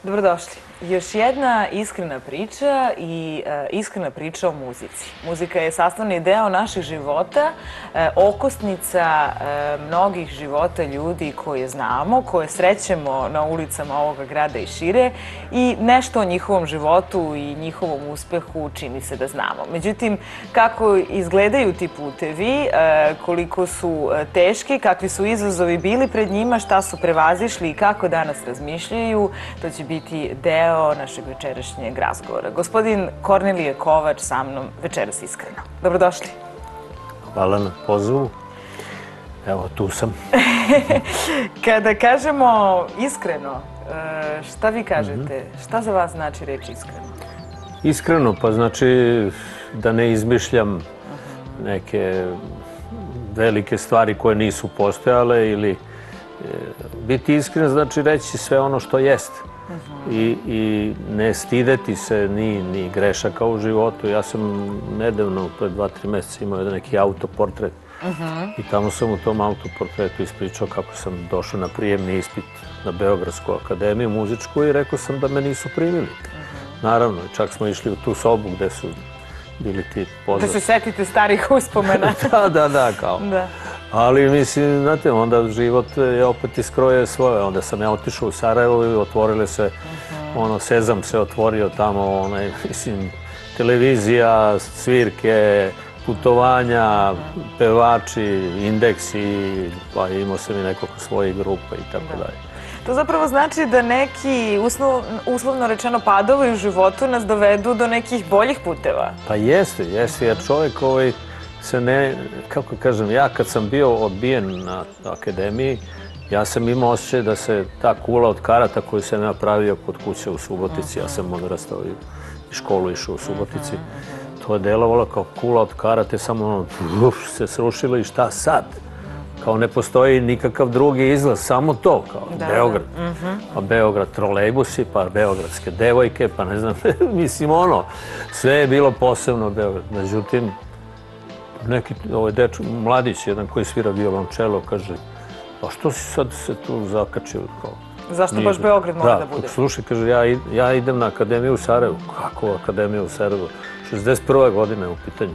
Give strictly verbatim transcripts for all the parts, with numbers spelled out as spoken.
Dobrodošli. Još jedna iskrena priča i e, iskrena priča o muzici. Muzika je sastavni deo naših života, e, okosnica e, mnogih života ljudi koje znamo, koje srećemo na ulicama ovoga grada i šire i nešto o njihovom životu i njihovom uspehu čini se da znamo. Međutim, kako izgledaju ti putevi, e, koliko su teški, kakvi su izazovi bili pred njima, šta su prevazišli i kako danas razmišljaju, to će biti deo našeg večerašnjeg razgovora. Gospodin Kornelije Kovač sa mnom večeras iskreno. Dobrodošli. Hvala na pozivu. Evo, tu sam. Kada kažemo iskreno, šta vi kažete? Šta za vas znači reč iskreno? Iskreno, pa znači da ne izmišljam neke velike stvari koje nisu postojale ili biti iskren znači reći sve ono što jest. I, i ne stideti se ni, ni grešaka u životu. Ja sam nedavno, pred dva, tri mjeseca imao jedan neki autoportret i tamo sam u tom autoportretu ispričao kako sam došao na prijemni ispit na Beogradsku akademiju muzičku i rekao sam da me nisu primili. Naravno, čak smo išli u tu sobu gde su bili ti poznati. Da se setite starih uspomena. Da, da, da, kao. Da. Ali, mislim, znate, onda život je opet iskroje svoje. Onda sam ja otišao u Sarajevo i otvorile se, ono, Sezam se otvorio tamo, onaj, mislim, televizija, svirke, putovanja, pevači, indeksi, pa imao sam i nekoliko svojih grupa i tako dalje. To zapravo znači da neki, uslovno rečeno, padovi u životu nas dovedu do nekih boljih puteva. Pa jeste, jeste, jer čovjek ovaj se ne, kako kažem, ja kad sam bio odbijen na akademiji, ja sam imao osjećaj da se ta kula od karata koju sam ja pravio kod kuće u Subotici, ja sam odrastao i školu išao u Subotici, to je delovalo kao kula od karate, samo ono, uf, se srušilo i šta sad? Kao ne postoji nikakav drugi izlaz, samo to, kao Beograd. Pa Beograd trolejbusi, pa beogradske devojke, pa ne znam, mislim ono, sve je bilo posebno Beograd. Međutim, neki ovaj dečko, mladić, jedan koji svira violončelo, kaže, a što si sad se tu zakačio? Zašto baš Beograd mora da bude? Da, slušaj, kaže, ja idem na akademiju u Sarajevu. Kako akademiju u Sarajevu? šezdeset prve godine je u pitanju.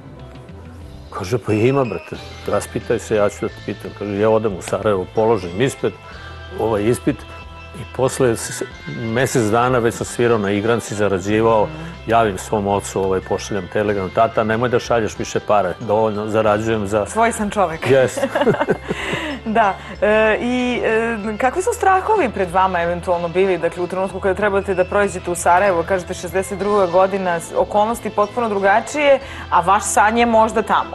Kaže, pa ima, brate, raspitaj se, ja ću da te pitam. Kaže, ja odem u Sarajevo, položim ispit, ovaj ispit, i posle mjesec dana već sam svirao na igranci, zarađivao, javim svom ocu, ovaj, pošaljam telegram, tata, nemoj da šalješ više pare, dovoljno zarađujem za... Svoj sam čovek. Jes. Da. I kakvi su strahovi pred vama eventualno bili? Dakle, u trenutku kada trebate da prođete u Sarajevo, kažete šezdeset druga godina, okolnosti potpuno drugačije, a vaš san je možda tamo.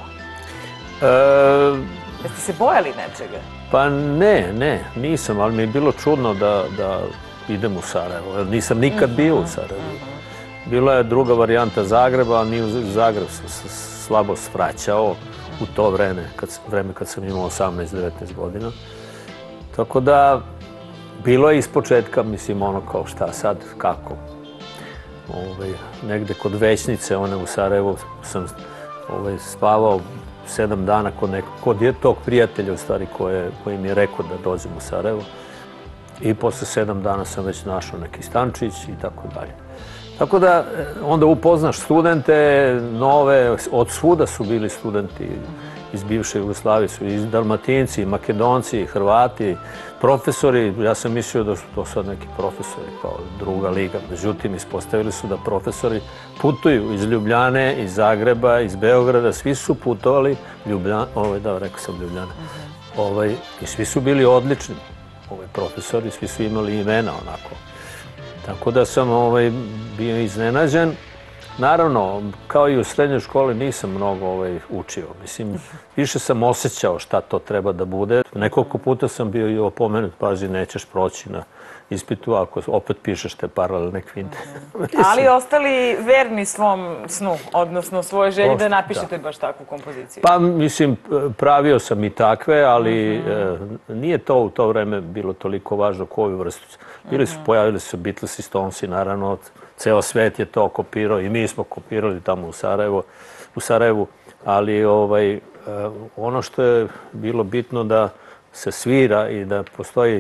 Jeste se bojali nečega? Pa ne, ne, nisam, ali mi je bilo čudno da idem u Sarajevo. Nisam nikad bio u Sarajevu. Bila je druga varijanta Zagreba, a ni u Zagreb sam se slabo svraćao u to vreme, kad sam imao osamnaest devetnaest godina. Tako da, bilo je ispočetka, mislim, ono kao šta sad, kako. Negde kod većnice, one u Sarajevu, sam spavao sedam dana kod je tog prijatelja, u stvari, koji mi je rekao da dođem u Sarajevo. I posle sedam dana sam već našao neki stančić i tako dalje. Tako da onda upoznaš studente nove, od svuda su bili studenti iz bivše Jugoslavije, su i Dalmatinci, i Makedonci, i Hrvati, profesori. Ja sam mislio da su to sad neki profesori kao druga liga. Međutim, ispostavili su da profesori putuju iz Ljubljane, iz Zagreba, iz Beograda. Svi su putovali, da, rekao sam Ljubljane, i svi su bili odlični profesori, svi su imali imena onako. Tako da sam bio iznenađen. Naravno, kao i u srednjoj školi nisam mnogo učio. Mislim, više sam osjećao šta to treba da bude. Nekoliko puta sam bio i opomenut, pazi, nećeš proći na ispitu ako opet pišeš te paralelne kvinte. Ali ostali verni svom snu, odnosno svoje želji da napišete baš takvu kompoziciju? Pa, mislim, pravio sam i takve, ali nije to u to vreme bilo toliko važno koju vrstu. Bili su, pojavili su Beatles i Stonesi, naravno, ceo svet je to kopirao i mi smo kopirali tamo u Sarajevu, ali ono što je bilo bitno da se svira i da postoji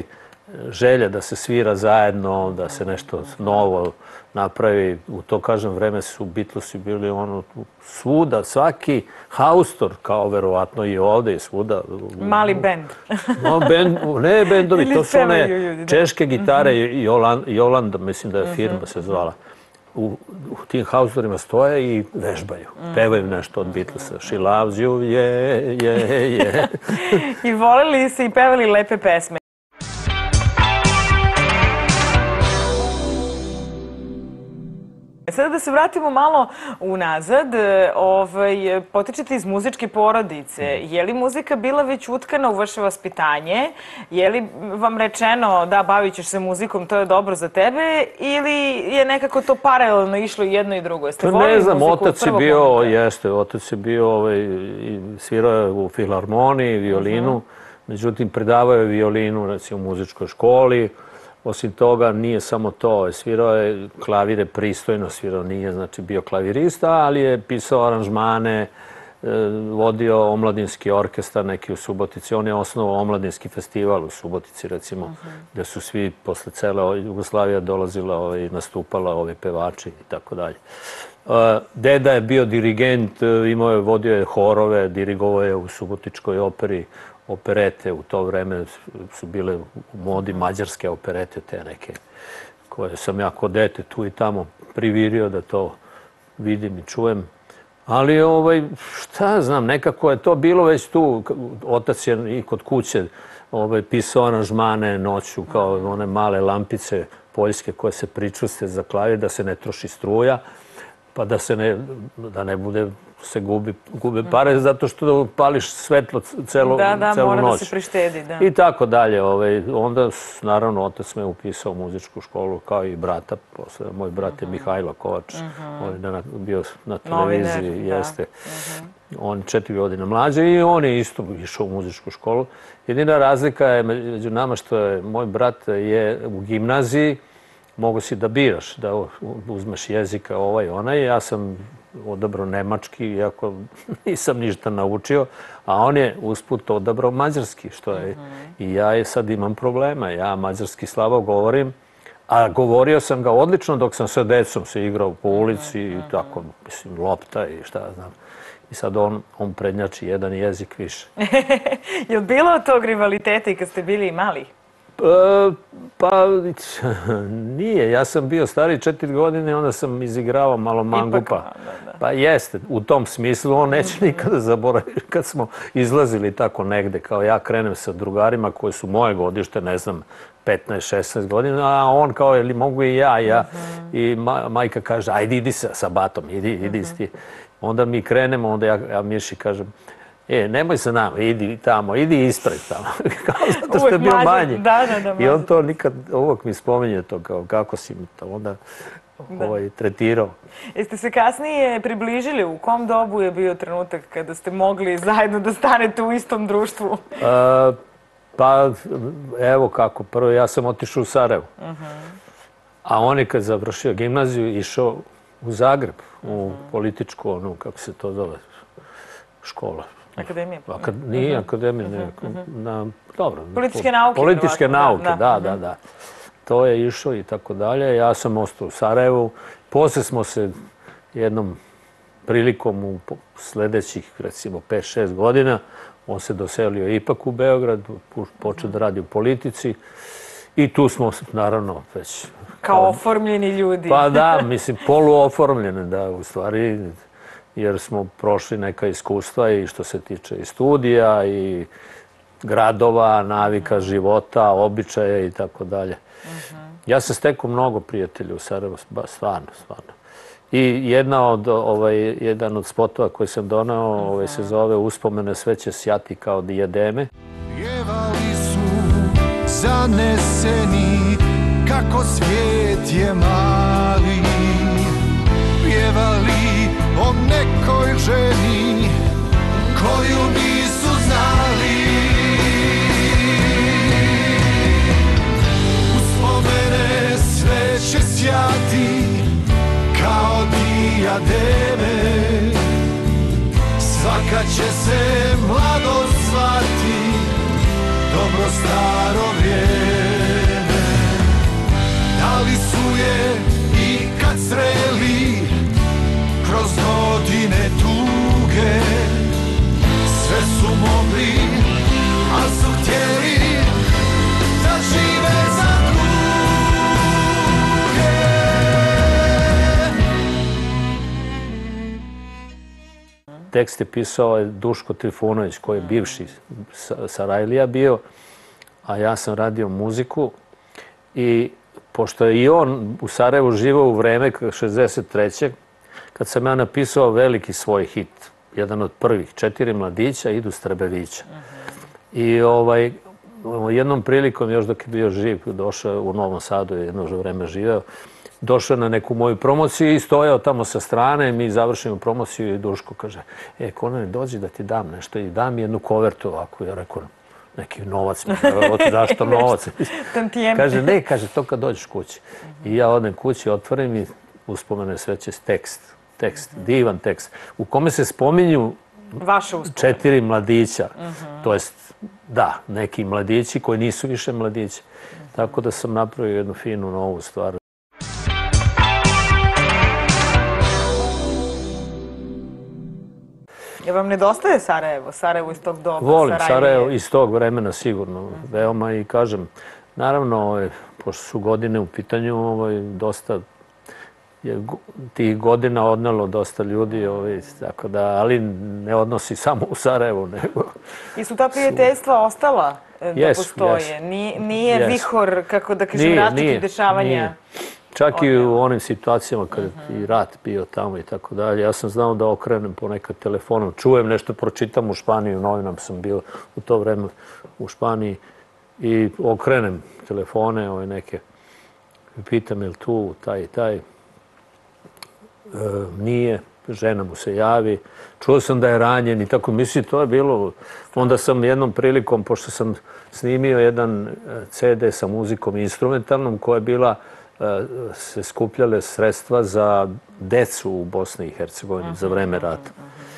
želja da se svira zajedno, da se nešto novo napravi. U to, kažem, vreme su Beatlesi bili ono svuda, svaki haustor, kao verovatno i ovde i svuda. Mali bend. No, bend, ne bendovi, to su one češke gitare, Jolanda, mislim da je firma se zvala. U tim haustorima stoje i vežbaju. Pevaju nešto od Beatlesa. She loves you, je, je, je. I voleli se i pevali lepe pesme. Sada da se vratimo malo unazad, ovaj, potičete iz muzičke porodice. Je li muzika bila već utkana u vaše vaspitanje? Je li vam rečeno da bavit ćeš se muzikom, to je dobro za tebe? Ili je nekako to paralelno išlo i jedno i drugo? Jeste volili ne znam, muziku otac je bio, jeste, otac je bio, ovaj, svirao je u filharmoniji, violinu, međutim predavao je violinu, recimo, u muzičkoj školi. Osim toga, nije samo to, svirao je klavire pristojno, svirao nije, znači bio klavirista, ali je pisao aranžmane, vodio omladinski orkestar neki u Subotici. On je osnovao omladinski festival u Subotici, recimo, gde su svi posle cele Jugoslavije dolazila i nastupala ovi pevači i tako dalje. Deda je bio dirigent, imao je, vodio je horove, dirigovao je u Subotičkoj operi, operete. U to vreme su bile u modi mađarske operete, te neke, koje sam ja kod dete tu i tamo privirio da to vidim i čujem. Ali, ovaj, šta znam, nekako je to bilo već tu. Otac je i kod kuće ovaj, pisao aranžmane noću, kao one male lampice poljske koje se pričuste za klavir, da se ne troši struja, pa da se ne, da ne bude se gubi, gube pare, zato što pališ svetlo celu, da, da, celu noć. Da, mora da se prištedi, da. I tako dalje. Ovaj, onda, naravno, otac me upisao u muzičku školu, kao i brata. Posle, moj brat je Mihajlo Kovač, on je bio na televiziji, jeste. On je četiri godine mlađe i on je isto išao u muzičku školu. Jedina razlika je među nama što je moj brat je u gimnaziji, mogu si da biraš, da uzmeš jezika ovaj onaj. Ja sam odabrao nemački, iako nisam ništa naučio, a on je usput odabrao mađarski, što je. I ja sad imam problema. Ja mađarski slabo govorim, a govorio sam ga odlično dok sam sa decom se igrao po ulici i tako, mislim, lopta i šta znam. I sad on, on prednjači jedan jezik više. Je li bilo tog rivaliteta i kad ste bili mali? Pa, nije. Ja sam bio stariji četiri godine i onda sam izigravao malo mangupa. Pa jeste, u tom smislu on neće nikada zaboraviti kad smo izlazili tako negde, kao ja krenem sa drugarima koji su moje godište, ne znam, petnaest šesnaest godina, a on kao, jel mogu i ja, ja. I majka kaže, ajde idi sa batom, idi, idi ti. Onda mi krenemo, onda ja Miši kažem, e, nemoj sa nama, idi tamo, idi ispred tamo. Zato što je bio manji. I on to nikad, uvijek mi spominje to, kao kako si mi to onda tretirao. Jeste se kasnije približili? U kom dobu je bio trenutak kada ste mogli zajedno da stanete u istom društvu? Pa, evo kako. Prvo, ja sam otišao u Sarajevo. A on je kad završio gimnaziju išao u Zagreb, u političku, ono, kako se to zove, škola. Akademija? Nije akademija, ne. Dobro. Političke nauke. Političke nauke, da, da, da. To je išao i tako dalje. Ja sam ostao u Sarajevu. Posle smo se jednom prilikom u sledećih, recimo, pet šest godina, on se doselio ipak u Beograd, počeo da radi u politici i tu smo, naravno, već... Kao oformljeni ljudi. Pa da, mislim, poluoformljene, da, u stvari, jer smo prošli neka iskustva i što se tiče i studija i gradova, navika života, običaja i tako dalje. Ja sam stekao mnogo prijatelja u Sarajevu, stvarno, stvarno. I jedna od, jedan od spotova koji sam donao se zove Uspomene sve će sjati kao dijedeme. Pjevali su zaneseni kako svijet je mali, pjevali o nekoj ženi koju nisu znali. Uspomene sve će sjati kao dijademe, svaka će se mladost zvati dobro staro vrijeme. čuje i kad sreli kroz godine tuge. Sve su mogli, a su htjeli da žive za druge. Tekst je pisao Duško Trifunović, koji je bivši Sarajlija bio, a ja sam radio muziku. I pošto je i on u Sarajevu živao u vreme šezdeset trećeg kad sam ja napisao veliki svoj hit, jedan od prvih, Četiri mladića idu s Trebevića. I ovaj, jednom prilikom, još dok je bio živ, došao u Novom Sadu, jedno vreme živeo, došao na neku moju promociju i stojao tamo sa strane, mi završimo promociju i Duško kaže, e, Konane, dođi da ti dam nešto i dam jednu kovertu ovako. Ja rekao, neki novac mi, zašto novac? Kaže, ne, kaže, to kad dođeš kući. I ja odem kući, otvorim i uspomene sveće tekst, tekst, divan tekst, u kome se spominju četiri mladića, to jest, da, neki mladići koji nisu više mladići. Tako da sam napravio jednu finu novu stvar. Je vam nedostaje Sarajevo? Sarajevo iz tog doba? Volim Sarajevo iz tog vremena sigurno. Veoma i kažem, naravno, pošto su godine u pitanju, dosta je tih godina odnelo dosta ljudi, tako da, ali ne odnosi samo u Sarajevu, nego... I su ta prijateljstva ostala da postoje? Nije vihor, kako da kažem, različitih dešavanja? Čak i u onim situacijama kada je i rat bio tamo i tako dalje. Ja sam znao da okrenem ponekad telefonom, čujem nešto, pročitam u Španiji, u novinama sam bio u to vreme u Španiji i okrenem telefone ove neke. Pitam je li tu taj i taj. Nije, žena mu se javi. Čuo sam da je ranjen i tako. Mislim, to je bilo. Onda sam jednom prilikom, pošto sam snimio jedan ce de sa muzikom instrumentalnom koja je bila se skupljale sredstva za decu u Bosni i Hercegovini za vreme rata.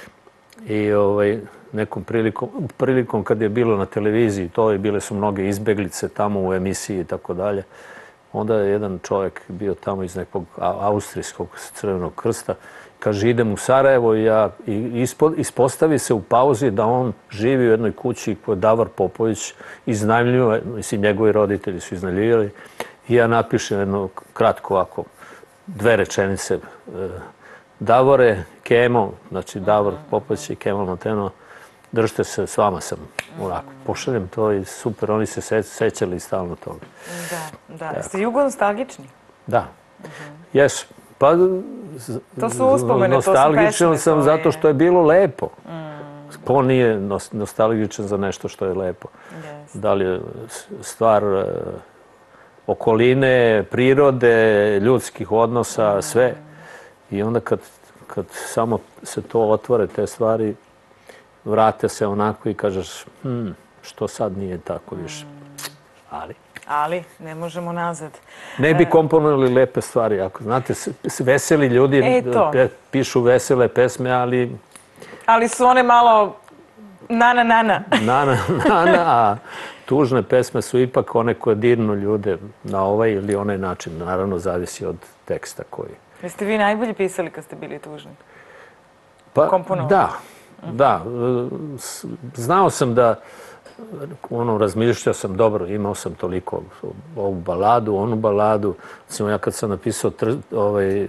I nekom prilikom kad je bilo na televiziji, to je bile su mnoge izbeglice tamo u emisiji i tako dalje, onda je jedan čovjek bio tamo iz nekog austrijskog Crvenog krsta, kaže idem u Sarajevo i ispostavi se u pauzi da on živi u jednoj kući koju Davor Popović iznajmljuje, mislim njegovi roditelji su iznajmljivali. I ja napišem jedno kratko ovako, dve rečenice. Davore, Kemo, znači Davor Popović i Kemal Monteno, držite se, s vama sam. Onako, pošaljem to i super, oni se sećali stalno toga. Da, da. Jeste jugonostalgični? Da. Jesu. Pa, to su uspomene, to su pesme. Nostalgičan sam zato što je bilo lepo. Ko nije nostalgičan za nešto što je lepo? Da li je stvar okoline, prirode, ljudskih odnosa, sve. I onda kad samo se to otvore, te stvari, vrate se onako i kažeš, što sad nije tako više. Ali... Ali, ne možemo nazad. Ne bi komponovali lepe stvari. Ako znate, veseli ljudi pišu vesele pesme, ali... Ali su one malo nana, nana. Nana, nana, a tužne pesme su ipak one koje dirnu ljude na ovaj ili onaj način. Naravno, zavisi od teksta koji... Jeste vi najbolje pisali kad ste bili tužni? Pa, da. Da. Znao sam da... Ono, razmišljao sam, dobro, imao sam toliko ovu baladu, onu baladu. Recimo, ja kad sam napisao ovaj...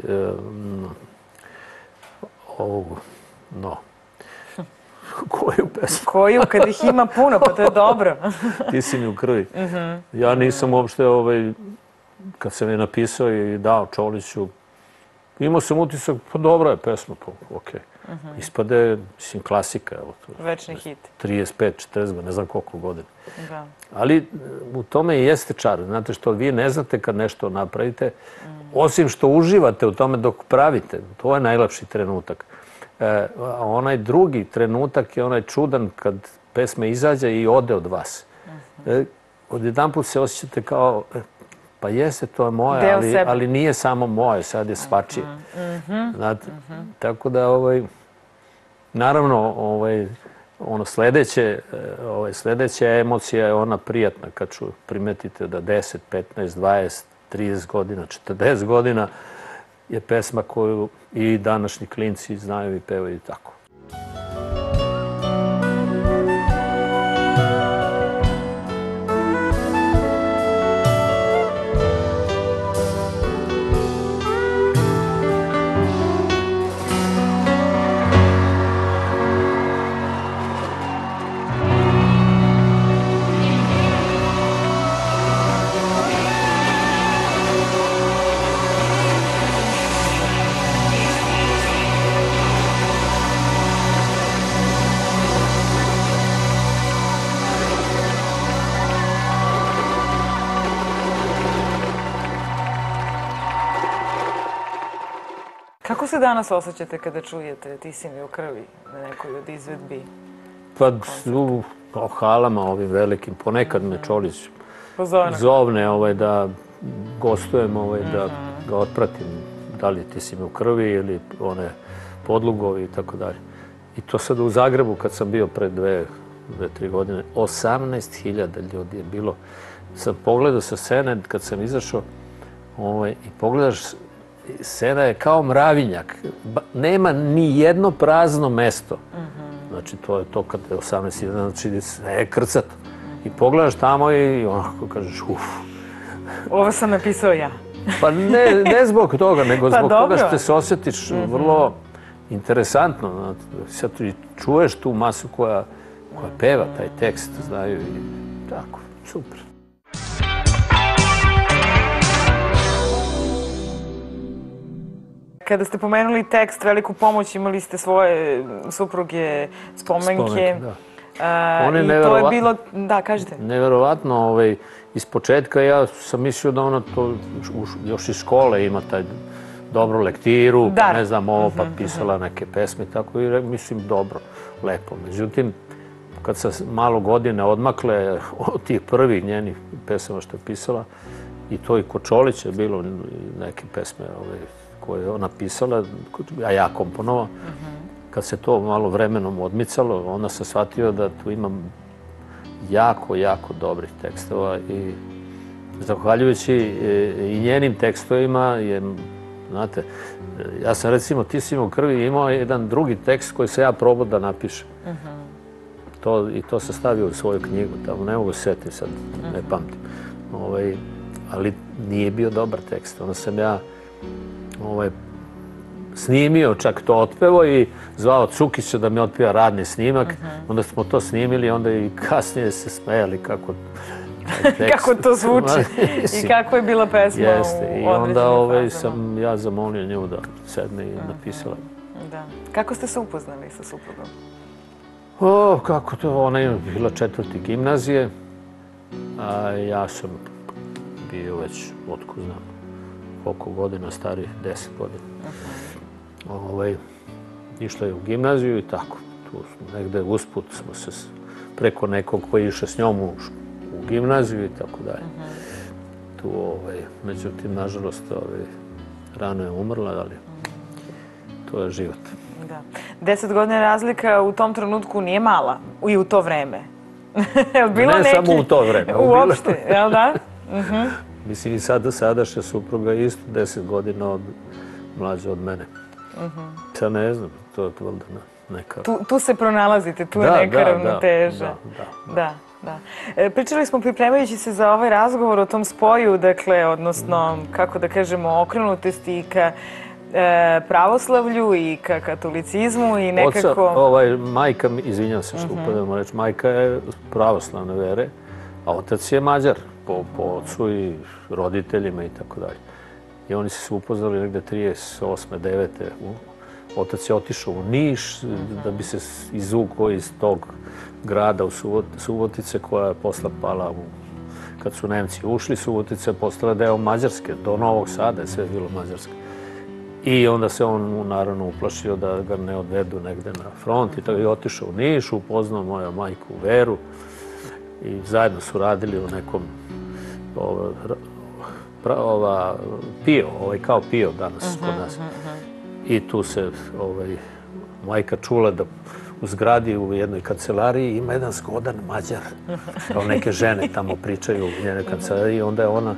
ovu... no... Koju pesmu? Koju, kad ih ima puno, pa to je dobro. Ti si mi u krvi. Ja nisam uopšte, kad sam je napisao i dao Čoliću, imao sam utisak, pa dobra je pesma, pa okej. Ispade, mislim, klasika. Večni hit. trideset pet četrdeset godina, ne znam koliko godina. Ali u tome i jeste čar. Znate što, vi ne znate kad nešto napravite, osim što uživate u tome dok pravite. To je najlepši trenutak. A onaj drugi trenutak je onaj čudan kad pesma izađe i ode od vas. Odjedan put se osjećate kao, pa jeste, to je moje, ali nije samo moje, sad je svačije. Tako da, naravno, ono sljedeća emocija je ona prijatna kad ću primetite da deset, petnaest, dvadeset, trideset godina, četrdeset godina je pesma koju i današnji klinci znaju i pevaju i tako. Kako se danas osjećate kada čujete Ti si mi u krvi na nekoj od izvedbi? Pa u halama ovim velikim, ponekad me Čolić zovne da gostujem, da ga otpratim, da li Ti si mi u krvi ili one podlugovi i tako dalje. I to sad u Zagrebu kad sam bio pre dve, dve, tri godine, osamnaest hiljada ljudi je bilo. Sam pogledao sa scene kad sam izašao i pogledaš, scena je kao mravinjak. Nema ni jedno prazno mesto. Znači, to je to kad je osamnaest hiljada, znači sve je krcato. I pogledaš tamo i onako kažeš, uf. Ovo sam napisao ja. Pa ne zbog toga, nego zbog toga što se osjetiš vrlo interesantno. Sad čuješ tu masu koja peva taj tekst, znaju i tako, super. Kada ste pomenuli tekst, veliku pomoć, imali ste svoje supruge, spomenke. I to je bilo, da, kažete. Neverovatno, iz početka ja sam mislio da ona to još iz škole ima taj dobru lektiru, pa ne znam ovo, pa pisala neke pesme i tako, i mislim dobro, lepo. Međutim, kad sam malo godine odmakle od tih prvih njenih pesama što je pisala, i to i kod Čolića je bilo neke pesme koje je ona pisala, a ja komponovao. Kad se to malo vremenom odmicalo, onda sam shvatio da tu imam jako, jako dobrih tekstova i zahvaljujući i njenim tekstovima, znate, ja sam recimo Ti si mi u krvi imao jedan drugi tekst koji sam ja probao da napišem. I to sam stavio u svoju knjigu, tamo ne mogu se sjetiti sad, ne pamtim. Ali nije bio dobar tekst, onda sam ja snimio čak to otpevo i zvao Cukića da mi otpeva radni snimak. Onda smo to snimili i onda i kasnije se smejali kako kako to zvuči i kako je bila pesma u određenim fazama. I onda sam ja zamolio nju da sedne i napisala. Kako ste se upoznali sa suprugom? O, kako to, ona je bila četvrti gimnazije, a ja sam bio već, otko znam, koliko godina stariji, deset godina. Išla je u gimnaziju i tako. Tu negde usput smo se preko nekog koji je išao s njom u gimnaziju i tako dalje. Tu, međutim, nažalost, rano je umrla, ali to je život. Da. Deset godina razlika u tom trenutku nije mala i u to vreme. Ne samo u to vreme. Uopšte, jel da? Mislim, i sadašnja supruga je isto deset godina mlađa od mene. Sad ne znam, to je valjda neka... Tu se pronalazite, tu je neka ravnoteža. Da, da. Pričali smo, pripremajući se za ovaj razgovor, o tom spoju, dakle, odnosno, kako da kažemo, okrenutosti ka pravoslavlju i ka katolicizmu i nekako... Majka, izvinjam se što upadamo reći, majka je pravoslavne vere, a otac je Mađar po ocu i roditeljima i tako dalje. I oni su se upoznali negde trideset osme, devete Otac je otišao u Niš da bi se izvukao iz tog grada u Subotice koja je posle pala kad su Nemci ušli. Subotica je postala deo Mađarske, do Novog Sada je sve bilo Mađarske. I onda se on naravno uplašio da ga ne odvedu negde na front i tako je otišao u Niš, upoznao moja majku Veru i zajedno su radili u nekom Pio, kao Pio danas kod nas. I tu se majka čula da u zgradi u jednoj kancelariji ima jedan zgodan Mađar. Kao neke žene tamo pričaju u njenoj kancelariji. Onda je ona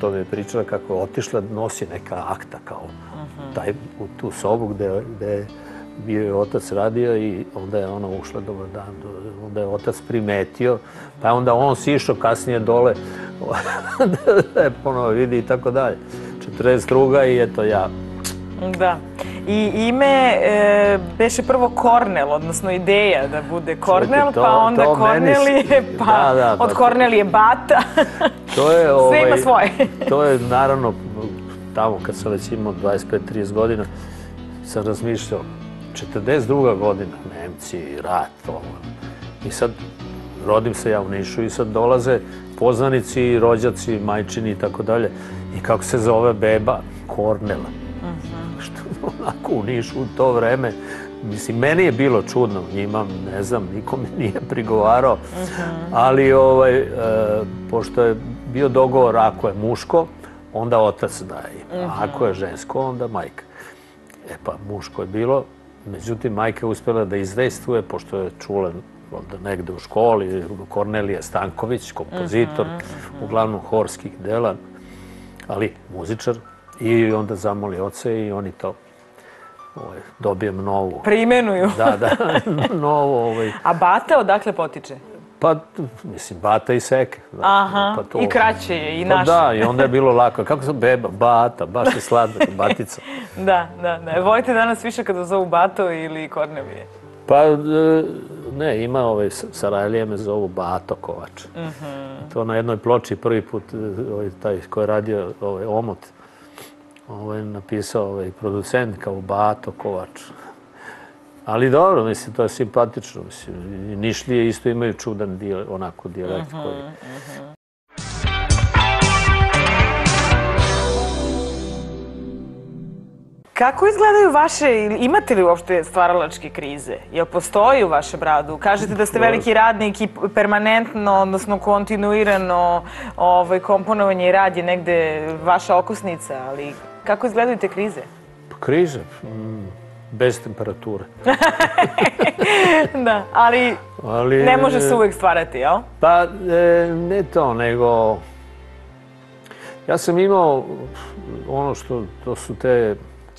to mi je pričala kako je otišla, nosi neka akta kao taj, u tu sobu gde, gde bio je otac radio i onda je ona ušla, dobar dan, onda je otac primetio, pa onda on sišao kasnije dole da je ponovo vidi i tako dalje. četrdeset druga i eto ja. Da. I ime e, beše prvo Kornel, odnosno ideja da bude Kornel, to, pa onda to Kornelije, meni... pa da, da, od pa... Kornelije Bata. To je, ovaj, sve ima svoje. To je naravno, tamo kad sam već imao dvadeset pet trideset godina, sam razmišljao, četrdeset druga godina, Nemci, rat, ovo. I sad rodim se ja u Nišu i sad dolaze poznanici, rođaci, majčini i tako dalje. I kako se zove beba? Kornela. Što onako u Nišu u to vreme, mislim, meni je bilo čudno, njima, ne znam, niko mi nije prigovarao, ali ovaj, e, pošto je bio dogovor, ako je muško, onda otac daje, a ako je žensko, onda majka. E pa, muško je bilo, međutim, majka je uspjela da izdejstvuje, pošto je čula onda negde u školi, Kornelije Stanković, kompozitor, uglavnom horskih dela, ali muzičar, i onda zamoli oce i oni to ovaj, dobijem novu. Preimenuju. Da, da, novo. Ovaj. A Bata odakle potiče? Pa, mislim, Bata i Seke. Da, aha, pa to, i kraće je, i pa naše. da, i onda je bilo lako. Kako sam beba? Bata, baš je sladak, Batica. Da, da, da. Volite danas više kada zovu Bato ili Kornelije? Pa, ne, ima ovaj, Sarajlije me zovu Bato Kovač. To na jednoj ploči prvi put, ovaj, taj ko je radio ovaj, omot, ovaj, napisao ovaj, producent kao Bato Kovač. Ali dobro, mislim, to je simpatično. Mislim, Nišlije isto imaju čudan dijel, onako dijalekt koji... Kako izgledaju vaše, imate li uopšte stvaralačke krize? Jel postoji u vašem radu? Kažete da ste veliki radnik i permanentno, odnosno kontinuirano ovaj, komponovanje i rad je negde vaša okosnica, ali kako izgledaju te krize? Krize? Mm, bez temperature. Da, ali, ali ne može se uvek stvarati, jel? Pa, e, ne to, nego... Ja sam imao ono što, to su te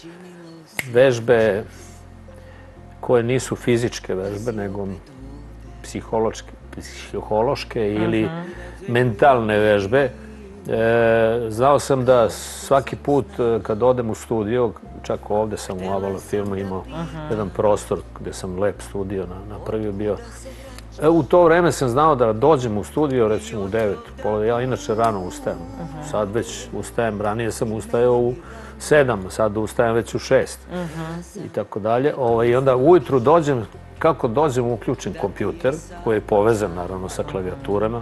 vežbe koje nisu fizičke vežbe, nego psihološke, psihološke ili mentalne vežbe. E, znao sam da svaki put kad odem u studio, čak ovde sam u Avalon filmu imao jedan prostor gde sam lep studio napravio bio. E, u to vreme sam znao da dođem u studio, recimo u devet, pola, ja inače rano ustajem. Sad već ustajem, ranije sam ustajao u sedam, sad ustajem već u šest i tako dalje. I onda ujutru dođem, kako dođem, uključim kompjuter koji je povezan naravno sa klavijaturama,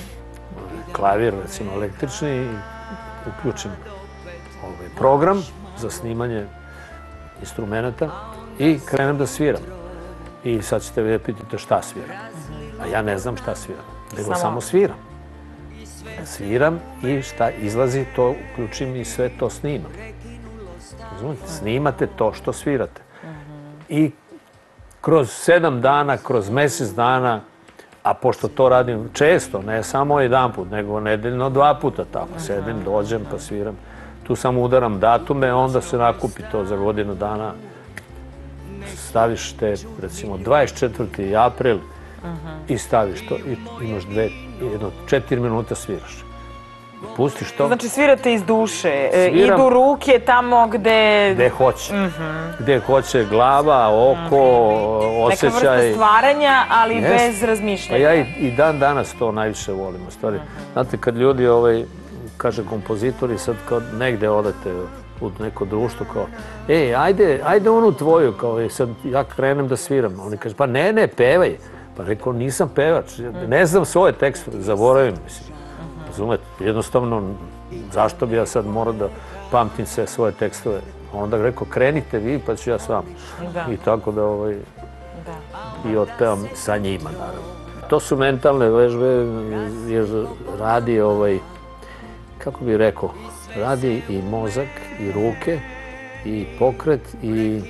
klavir recimo električni, i uključim program za snimanje instrumenta i krenem da sviram. I sad ćete vi da pitate šta sviram. A ja ne znam šta sviram, nego samo sviram. Sviram i šta izlazi, to uključim i sve to snimam. Snimate to što svirate. I kroz sedam dana, kroz mjesec dana, a pošto to radim često, ne samo jedan put, nego nedeljno dva puta tako, sedim, dođem pa sviram. Tu samo udaram datume, onda se nakupi to za godinu dana. Staviš te, recimo, dvadeset četvrti april i staviš to i imaš dve, jedno, četiri minuta sviraš. Pustiš to. Znači svirate iz duše, idu ruke tamo gde... Gde hoće. Gde hoće glava, oko, osjećaj. Neka vrsta stvaranja, ali bez razmišljanja. Ja i dan danas to najviše volim. U stvari, znate, kad ljudi, kaže kompozitori, sad kad negde odete u neko društvo, kao, ej, ajde, ajde onu tvoju, kao, sad ja krenem da sviram. Oni kaže, pa ne, ne, pevaj. Pa rekao, nisam pevač, ne znam svoje tekstove, zaboravim, mislim. Razumete, jednostavno, zašto bi ja sad morao da pamtim sve svoje tekstove? Onda rekao, krenite vi, pa ću ja s vama. I tako da, ovaj, i otpevam sa njima, naravno. To su mentalne vežbe, jer radi, ovaj, kako bih rekao, radi i mozak, i ruke, i pokret, i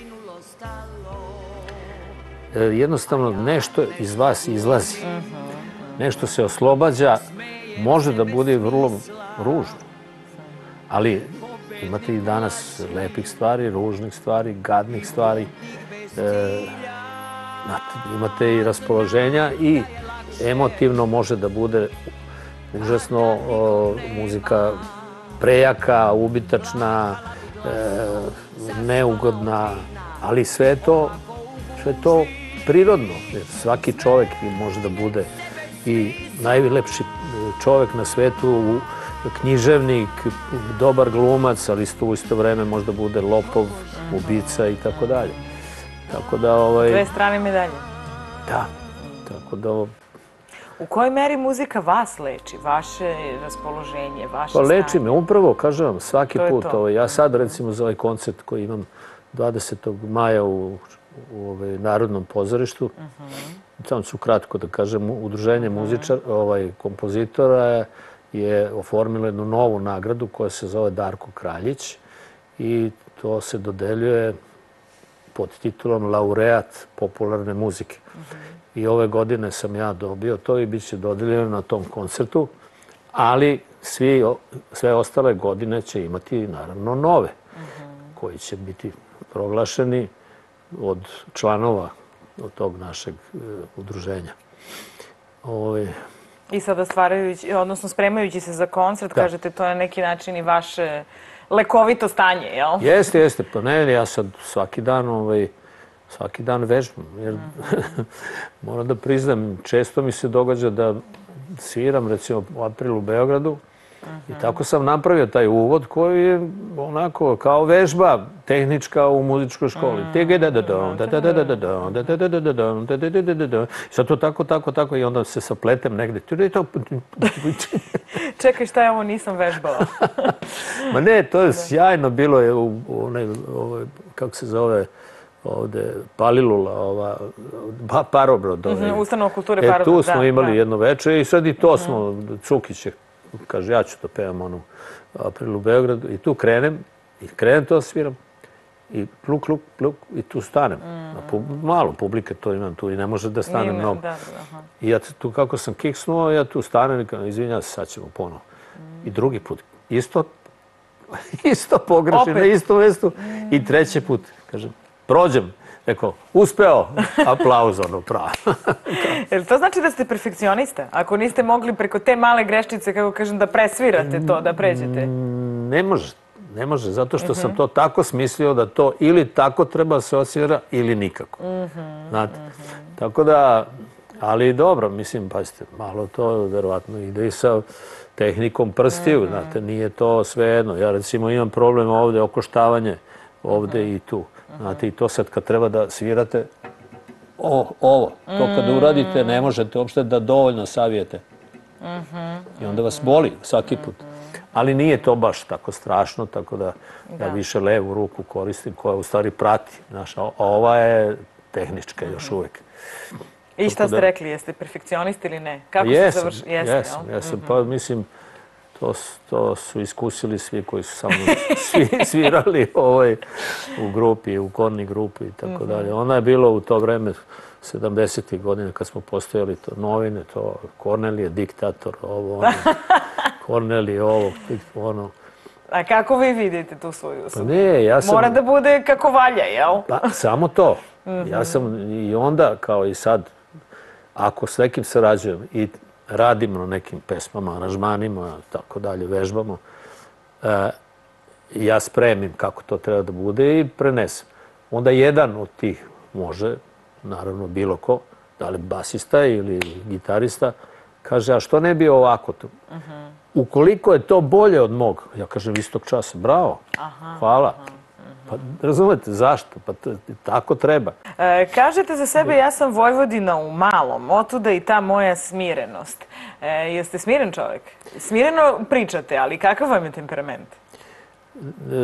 jednostavno nešto iz vas izlazi. Nešto se oslobađa, može da bude vrlo ružno. Ali imate i danas lepih stvari, ružnih stvari, gadnih stvari. E, znate, imate i raspoloženja i emotivno može da bude užasno o, muzika prejaka, ubitačna, e, neugodna, ali sve to, sve to prirodno. Jer svaki čovek može da bude i najlepši čovek na svetu, književnik, dobar glumac, ali isto u isto vreme možda bude lopov, ubica i tako dalje. Tako da, ovaj... Dve strane medalje. Da, tako da... U kojoj meri muzika vas leči? Vaše raspoloženje, vaše Pa stanje? leči me, upravo, kažem vam, svaki To je put. to. Ovaj, ja sad, recimo, za ovaj koncert koji imam dvadesetog maja u, u ovaj, Narodnom pozorištu, samo ću kratko da kažem, udruženje muzičar, ovaj, kompozitora je oformilo jednu novu nagradu koja se zove Darko Kraljić i to se dodeljuje pod titulom laureat popularne muzike. I ove godine sam ja dobio to i bit će dodeljeno na tom koncertu, ali svi, sve ostale godine će imati naravno nove, koji će biti proglašeni od članova od tog našeg e, udruženja. Ove, I sada stvarajući, odnosno spremajući se za koncert, Da. kažete to je na neki način i vaše lekovito stanje, jel? Jeste, jeste. Pa ne, ja sad svaki dan, ovaj, svaki dan vežbam. Jer moram da priznam, često mi se događa da sviram, recimo u aprilu u Beogradu, i tako sam napravio taj uvod koji je onako kao vežba tehnička u muzičkoj školi. Sad to tako, tako, tako i onda se sapletem negde. Čekaj, šta je ovo, nisam vežbala. Ma ne, to je sjajno bilo je u onaj, kako se zove, ovde, Palilula, ova, pa, Parobrod. Ustanova kulture E, Parobrod, tu smo da, imali da. jedno večer i sad i to smo, Cukić je, kaže, ja ću da pevam onu April u Beogradu i tu krenem, i krenem to sviram i pluk, pluk, pluk i tu stanem. A pu- malo publike to imam tu i ne može da stane Nije, mnogo. da, da, aha. I ja tu kako sam kiksnuo, ja tu stanem i kažem, izvinjam se, sad ćemo ponovo. I drugi put, isto, isto pogrešim, na Opet. isto mestu. I treći put, kažem, prođem. Rekao, uspeo, aplauz, ono, pravo. Jel to znači da ste perfekcionista? Ako niste mogli preko te male greščice, kako kažem, da presvirate to, da pređete? Ne može, ne može, zato što sam to tako smislio da to ili tako treba se osvira ili nikako. Znate, tako da, ali dobro, mislim, pazite, malo to verovatno ide i sa tehnikom prstiju, znate, nije to svejedno. Ja recimo imam problem ovde, okoštavanje ovde i tu. Znate, i to sad kad treba da svirate, o, ovo, to kad uradite ne možete uopšte da dovoljno savijete. I onda vas boli svaki put. Ali nije to baš tako strašno, tako da ja više levu ruku koristim koja u stvari prati. Znaš, a ova je tehnička još uvek. I šta ste rekli, jeste perfekcionist ili ne? Kako se Jesam, završili? Jeste, jesam, jel? jesam. Pa mislim, to, s- to su iskusili svi koji su sa mnom svi, svirali ovaj, u grupi, u korni grupi i tako dalje. Ona je bilo u to vreme, sedamdesetih godina, kad smo postojali to novine, to Kornelije, diktator, ovo, ono, Kornelije, ovo, ono. A kako vi vidite tu svoju Pa sudbinu? ne, ja sam... Mora da bude kako valja, jel? Pa, samo to. Ja sam i onda, kao i sad, ako s nekim sarađujem i radimo na nekim pesmama, aranžmanima, tako dalje, vežbamo, e, ja spremim kako to treba da bude i prenesem. Onda jedan od tih može, naravno bilo ko, da li basista ili gitarista, kaže, a što ne bi ovako to? Ukoliko je to bolje od mog, ja kažem istog časa, bravo, hvala. Pa razumete, zašto? Pa to- tako treba. E, kažete za sebe, ja sam Vojvodina u malom, otuda i ta moja smirenost. E, jeste smiren čovjek? Smireno pričate, ali kakav vam je temperament? E,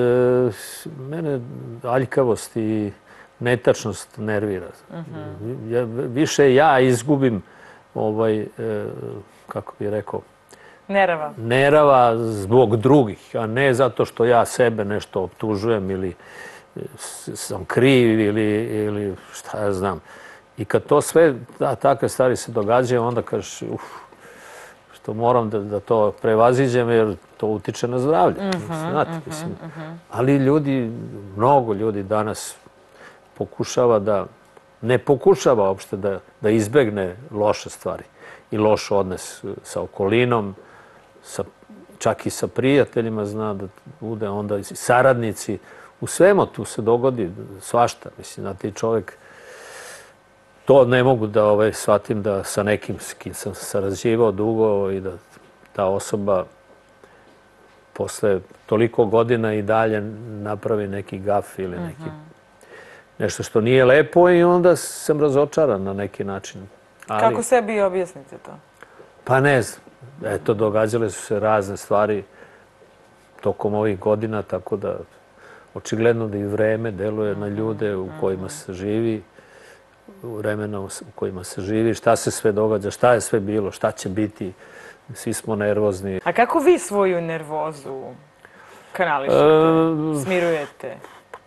mene aljkavost i netačnost nervira. Ja, više ja izgubim ovaj, e, kako bih rekao, Nerava. nerava zbog drugih, a ne zato što ja sebe nešto optužujem ili s- sam kriv ili, ili šta ja znam. I kad to sve, ta, takve stvari se događaju, onda kažeš, uf, što moram da, da to prevaziđem jer to utiče na zdravlje. Znate, mislim. Ali ljudi, mnogo ljudi danas pokušava da, ne pokušava uopšte da, da izbegne loše stvari i loš odnos sa okolinom, sa, čak i sa prijateljima zna da bude onda i saradnici. U svemu tu se dogodi svašta. Mislim, znate, i čovjek to ne mogu da ovaj, shvatim da sa nekim s kim sam sarađivao dugo i da ta osoba posle toliko godina i dalje napravi neki gaf ili neki, nešto što nije lepo i onda sam razočaran na neki način. Ali, kako sebi objasnite to? Pa ne znam. Eto, događale su se razne stvari tokom ovih godina, tako da očigledno da i vreme deluje na ljude u kojima se živi, u vremena u kojima se živi, šta se sve događa, šta je sve bilo, šta će biti. Svi smo nervozni. A kako vi svoju nervozu kanališete, smirujete?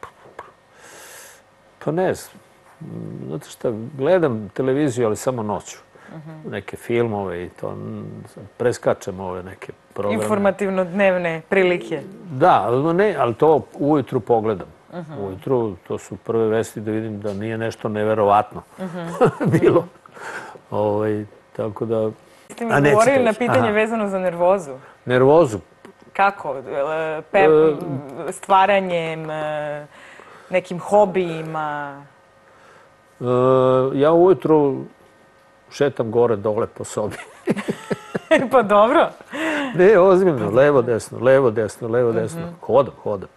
Pa ne znam. Znate šta, gledam televiziju, ali samo noću. Neke filmove i to, preskačem ove neke programe. Informativno-dnevne prilike. Da, ali, ne, ali to ujutru pogledam. Ujutru, to su prve vesti da vidim da nije nešto neverovatno bilo. Ovaj, tako da... Ste mi govorili na pitanje vezano za nervozu. Nervozu? Kako? Pe, stvaranjem, nekim hobijima? Ja ujutru šetam gore dole po sobi. Pa dobro. Ne, ozbiljno, levo, desno, levo, desno, levo, desno. Hodam, hodam.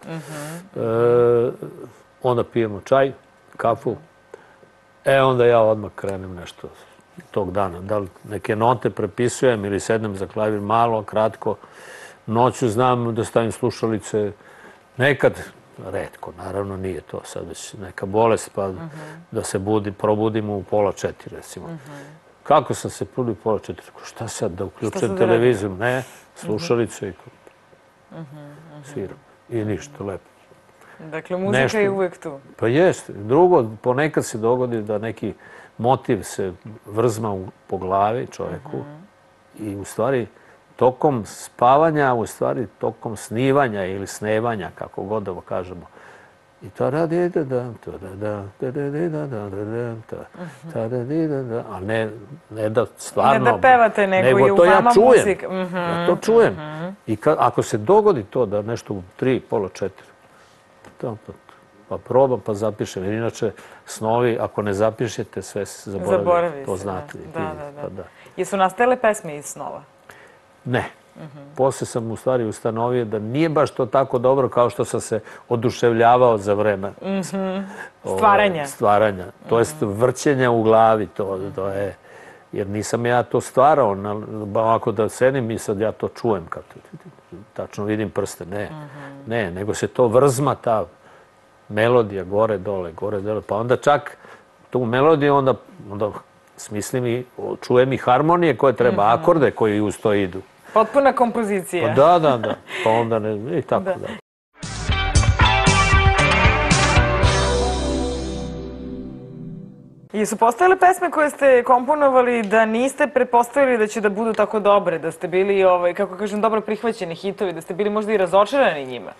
Onda pijemo čaj, kafu. E, onda ja odmah krenem nešto tog dana. Da li neke note prepisujem ili sednem za klavir malo, kratko. Noću znam da stavim slušalice. Nekad, retko, naravno nije to sad već neka bolest, pa da se budi, probudimo u pola četiri, recimo. Kako sam se probudio u pola četiri? Šta sad, da uključujem televiziju? Ne, slušalice i sviram. I ništa, lepo. Dakle, muzika je uvek tu. Pa jeste. Drugo, ponekad se dogodi da neki motiv se vrzma po glavi čovjeku i u stvari tokom spavanja, u stvari tokom snivanja ili snevanja, kako god da kažemo, i to radi da da to da da da da da da da da da, a ne ne da stvarno ne da pevate, nego je u vama muzika. Ja to čujem. I ako se dogodi to da nešto u tri, pola četiri, pa probam pa zapišem. Jer inače snovi, ako ne zapišete, sve se zaboravi. To znate. Da, da. Jesu nastale pesme iz snova? Ne. Posle sam u stvari ustanovio da nije baš to tako dobro kao što sam se oduševljavao za vreme stvaranja. Stvaranja. To jest vrćenja u glavi. To je, jer nisam ja to stvarao. Ako da sedim i sad ja to čujem. Tačno vidim prste. Ne. Ne, nego se to vrzma, ta melodija gore, dole, gore, dole. Pa onda čak tu melodiju onda smislim i čujem i harmonije koje treba, akorde koji uz to idu. Potpuna kompozicija. Pa da, da, da. Pa onda ne, i tako da. Jesu postojale pesme koje ste komponovali da niste pretpostavili da će da budu tako dobre, da ste bili, kako kažem, dobro prihvaćeni hitovi, da ste bili možda i razočarani njima?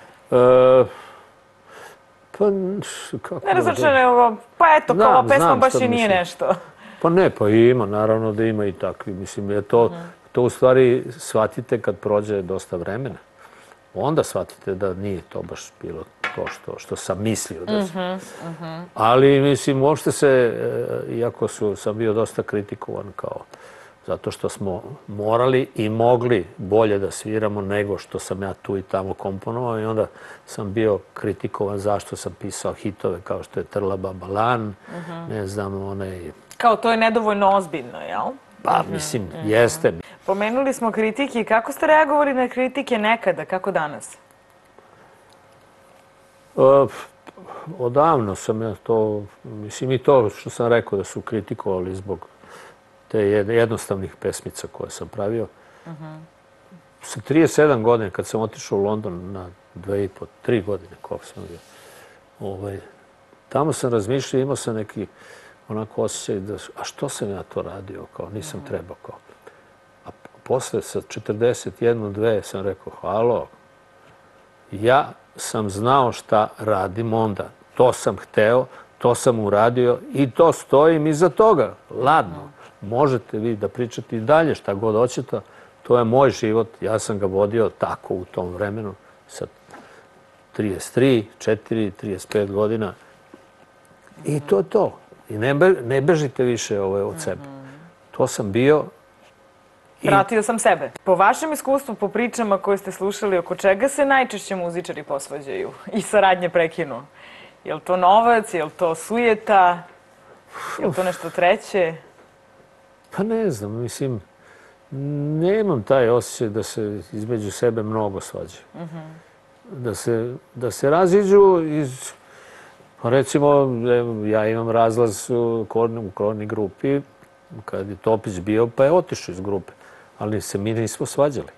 Pa, kako... Ne razočarani, pa eto, kao ova pesma baš i nije nešto. Pa ne, pa ima, naravno da ima i takvi. Mislim, je to... To u stvari shvatite kad prođe dosta vremena. Onda shvatite da nije to baš bilo to što sam mislio da se... Ali, mislim, uopšte se, iako sam bio dosta kritikovan kao zato što smo morali i mogli bolje da sviramo nego što sam ja tu i tamo komponovao i onda sam bio kritikovan zašto sam pisao hitove kao što je Trla baba lan, ne znam, onaj... Kao to je nedovoljno ozbiljno, jel? Pa, mislim, jeste. Pomenuli smo kritike. Kako ste reagovali na kritike nekada? Kako danas? Odavno sam ja to... Mislim, i to što sam rekao da su kritikovali zbog te jednostavnih pesmica koje sam pravio. Sa trideset sedam godina, kad sam otišao u London na dve i po, tri godine, koliko sam bio, tamo sam razmišljao, imao sam neki onako osjećaj da, a što sam ja to radio, kao nisam trebao, kao. A posle sa četrdeset jedan, dve sam rekao, halo, ja sam znao šta radim onda. To sam hteo, to sam uradio i to stojim iza toga. Ladno, možete vi da pričate i dalje šta god hoćete. To je moj život, ja sam ga vodio tako u tom vremenu sa trideset tri, četiri, trideset pet godina. I to je to. I ne bežite više od sebe. To sam bio. Vratio sam sebe. Po vašem iskustvu, po pričama koje ste slušali, oko čega se najčešće muzičari posvađaju i saradnje prekinu? Je li to novac, je li to sujeta, je li to nešto treće? Pa ne znam, mislim, nemam taj osjećaj da se između sebe mnogo svađaju. Da se raziđu iz, recimo, ja imam razlaz u Korni grupi, kad je Topić bio, pa je otišao iz grupe. Ali se mi nismo svađali.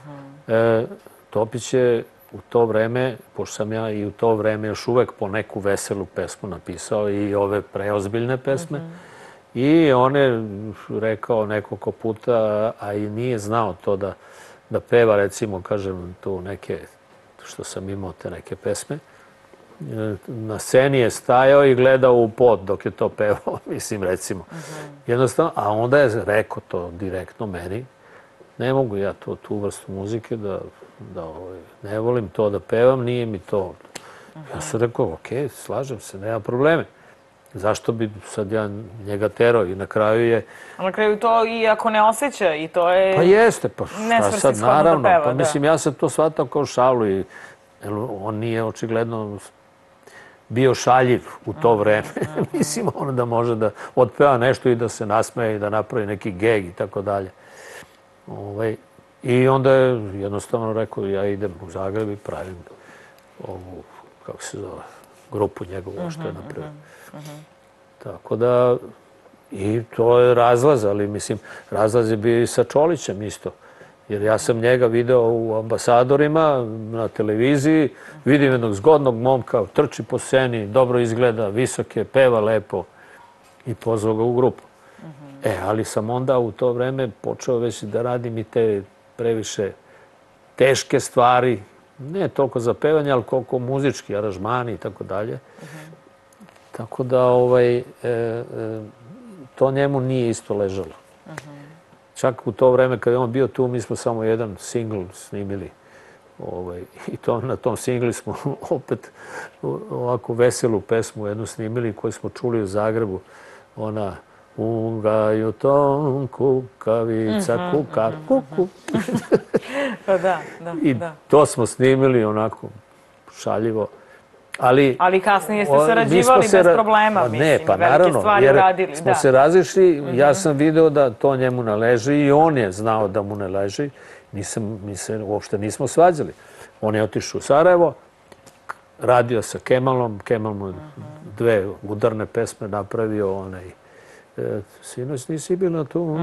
Topić je u to vreme, pošto sam ja i u to vreme još uvek po neku veselu pesmu napisao i ove preozbiljne pesme, i on je rekao nekoliko puta, a i nije znao to da peva, recimo, kažem, tu neke, što sam imao te neke pesme, na sceni je stajao i gledao u pod dok je to pevao, mislim, recimo. Jednostavno, a onda je rekao to direktno meni, ne mogu ja tu vrstu muzike da, ne volim to da pevam, nije mi to. Ja sam rekao, ok, slažem se, nema probleme. Zašto bi sad ja njega terao i na kraju je... A na kraju to i ako ne osjeća i to je... Pa jeste, pa sad naravno, pa mislim, ja sam to shvatao kao šalu i on nije očigledno bio šaljiv u to vreme. Mislim, ono da može da otpeva nešto i da se nasmeje i da napravi neki geg i tako dalje. I onda je jednostavno rekao, ja idem u Zagreb i pravim ovu, kako se zove, grupu njegovu što je napravio. Tako da, i to je razlaz, ali mislim, razlaz je bio i sa Čolićem isto. Jer ja sam njega video u Ambasadorima, na televiziji, vidim jednog zgodnog momka, trči po sceni, dobro izgleda, visoke, peva lepo i pozvao ga u grupu. E, ali sam onda u to vreme počeo već da radim i te previše teške stvari, ne toliko za pevanje, ali koliko muzički aranžmani i tako dalje. Tako da to njemu nije isto ležalo. Čak u to vreme kad je on bio tu, mi smo samo jedan singl snimili. I na tom singli smo opet ovako veselu pesmu jednu snimili koju smo čuli u Zagrebu. Ona Ungaju tom kukavica kuka kuku. Pa da, da. I to smo snimili onako šaljivo. Ali kasnije ste sarađivali bez problema, mislim. Ne, pa naravno, jer smo se razišli, ja sam video da to njemu ne leži i on je znao da mu ne leži. Mi se uopšte nismo svađali. On je otišao u Sarajevo, radio sa Kemalom, Kemal mu dve udarne pesme napravio, onaj Sinoć nisi bila tu,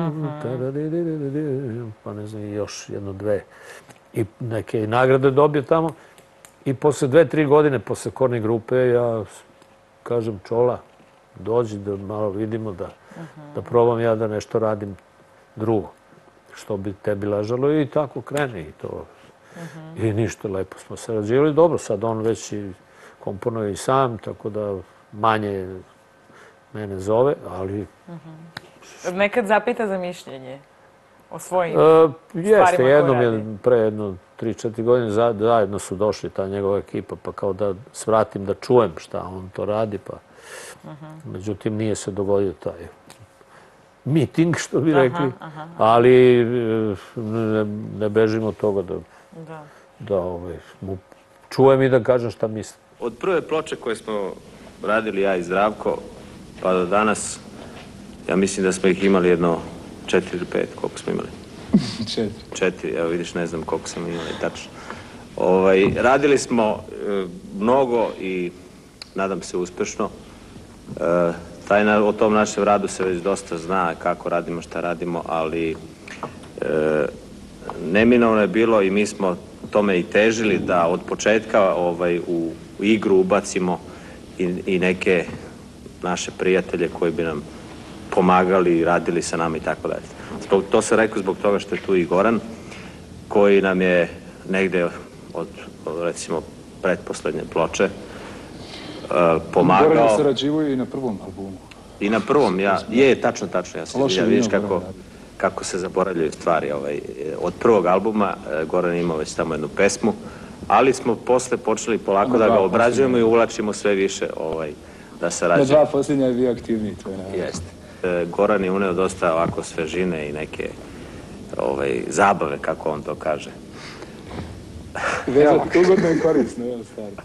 pa ne znam, još jedno, dve. I neke nagrade dobio tamo. I posle dve, tri godine, posle Korni grupe, ja kažem, Čola, dođi da malo vidimo, da probam ja da nešto radim drugo, što bi tebi ležalo i tako krene i to. I ništa, lepo smo sarađivali. Dobro, sad on već i komponuje i sam, tako da manje mene zove, ali... Nekad zapita za mišljenje o svojim stvarima koje radi? Jeste, jednom je pre jedno tri četiri godine zajedno su došli ta njegova ekipa, pa kao da svratim da čujem šta on to radi, pa međutim nije se dogodio taj miting, što bi rekli, ali ne bežimo od toga da mu čujem i da kažem šta mislim. Od prve ploče koje smo radili ja i Zdravko, pa do danas, ja mislim da smo ih imali jedno četiri ili pet, koliko smo imali? Četiri. Četiri, evo vidiš, ne znam koliko smo imali, tačno. Radili smo mnogo i nadam se uspešno. O tom našem radu se već dosta zna kako radimo, šta radimo, ali neminovno je bilo i mi smo tome i težili da od početka u igru ubacimo i neke naše prijatelje koji bi nam pomagali i radili sa nama i tako dalje. Zbog, to se rekao zbog toga što je tu i Goran, koji nam je negde od, recimo, pretposlednje ploče uh, pomagao. Goran je sarađivao i na prvom albumu. I na prvom, ja, je, tačno, tačno, ja se ja, vidiš kako, kako se zaboravljaju stvari. Ovaj, od prvog albuma Goran imao već tamo jednu pesmu, ali smo posle počeli polako da ga obrađujemo i uvlačimo sve više ovaj, da sarađujemo. Na dva posljednja je bio aktivniji, to je naravno. Jeste. E, Goran je uneo dosta ovako svežine i neke ovaj, zabave, kako on to kaže. Vezati ugodno i korisno, je stvari.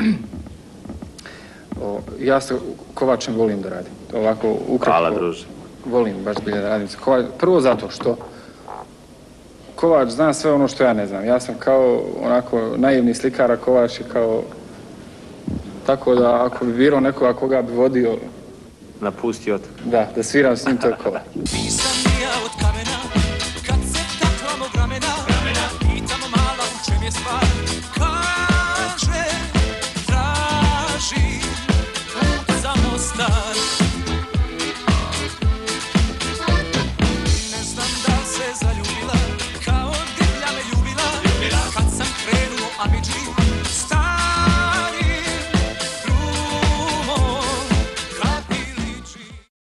O, ja se kovačem volim da radim. Ovako ukratko. Hvala, druže. Volim baš bilje da radim. Kovač, prvo zato što kovač zna sve ono što ja ne znam. Ja sam kao onako naivni slikar, a kovač je kao... Tako da ako bi birao nekoga koga bi vodio... Napusti otok. Da, da sviram s njim, to je kovač. Nisam ja od kamena, kad se takla mog ramena, pitam mala u čem je stvar. Kaže, traži put za Mostar. Ne znam da se zaljubila, kao divlja me ljubila, kad sam krenuo Amidži, stari drumom, kad mi liči.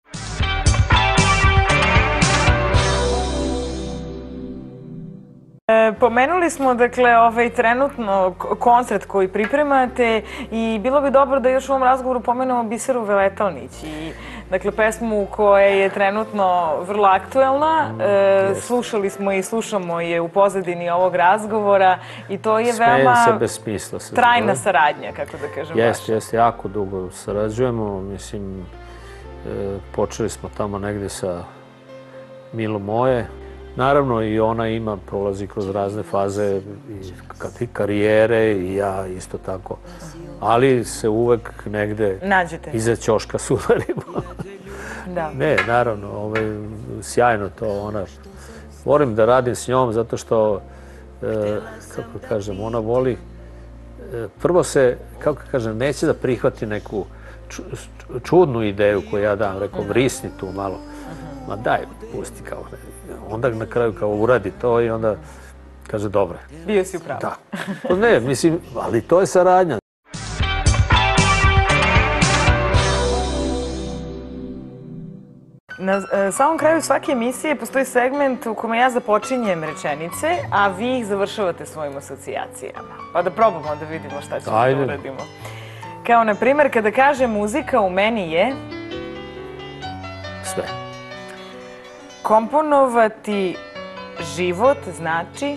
Pomenuli smo, dakle, ovaj trenutno koncert koji pripremate i bilo bi dobro da još u ovom razgovoru pomenemo Biseru Veletalnić i, dakle, pesmu koja je trenutno vrlo aktuelna. E, slušali smo i slušamo je u pozadini ovog razgovora i to je veoma se bez smisla, se trajna saradnja, kako da kažem. Jeste, jeste, jako dugo sarađujemo. Mislim, e, počeli smo tamo negde sa Milo moje. Naravno i ona ima, prolazi kroz razne faze i karijere i ja isto tako. Ali se uvek negde nađete iza ćoška sudarimo. Da. Ne, naravno, ovaj, sjajno to. Ona, volim da radim s njom zato što, e, kako kažem, ona voli, e, prvo se, kako kažem, neće da prihvati neku ču, čudnu ideju koju ja dam, rekao, vrisni tu malo. Ma daj, pusti kao ne. Onda na kraju kao uradi to i onda kaže dobro. Bio si u pravu. Da. Pa ne, mislim, ali to je saradnja. Na samom kraju svake emisije postoji segment u kome ja započinjem rečenice, a vi ih završavate svojim asocijacijama. Pa da probamo da vidimo šta ćemo da uradimo. Kao, na primjer, kada kaže muzika u meni je... Sve. Komponovati život znači?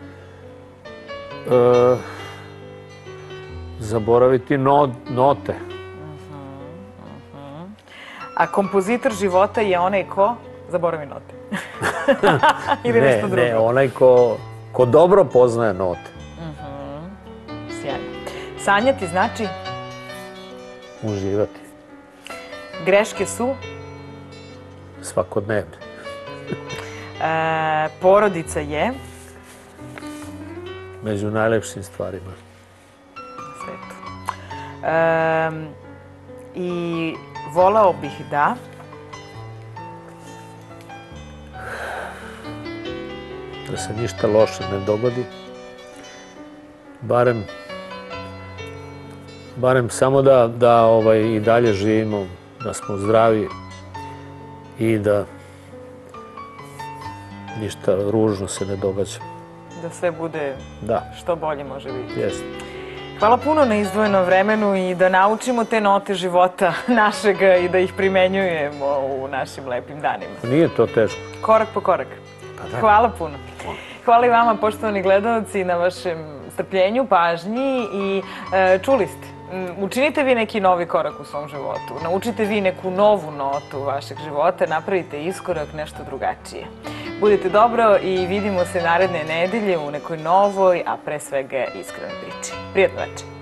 E, zaboraviti no, note. Uh-huh, uh-huh. A kompozitor života je onaj ko zaboravi note? Ili ne, nešto drugo? Ne, onaj ko, ko dobro poznaje note. Uh-huh. Sjajno. Sanjati znači? Uživati. Greške su? Svakodnevne. E, porodica je? Među najlepšim stvarima. Svetu. E, I volao bih da? Da se ništa loše ne dogodi. Barem, barem samo da, da ovaj, i dalje živimo, da smo zdravi i da ništa ružno se ne događa. Da sve bude da. Što bolje može biti. Jeste. Hvala puno na izdvojenom vremenu i da naučimo te note života našega i da ih primenjujemo u našim lepim danima. Nije to teško. Korak po korak. Pa hvala puno. Hvala i vama, poštovani gledalci, na vašem strpljenju, pažnji i e, čuli ste. Učinite vi neki novi korak u svom životu. Naučite vi neku novu notu vašeg života, napravite iskorak, nešto drugačije. Budite dobro i vidimo se naredne nedelje u nekoj novoj, a pre svega iskrenoj priči. Prijatno večer.